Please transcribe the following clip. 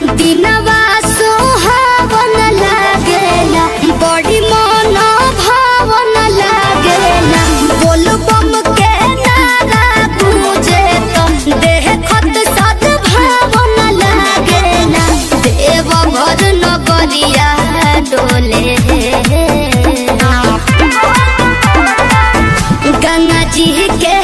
दिनवा सुहावन लागेला बड़ी मन भावन लागेला बोल बम के नारा गूंजे तो देह खत सद भावन लागेला देव घर नगरिया डोले गंगा जी के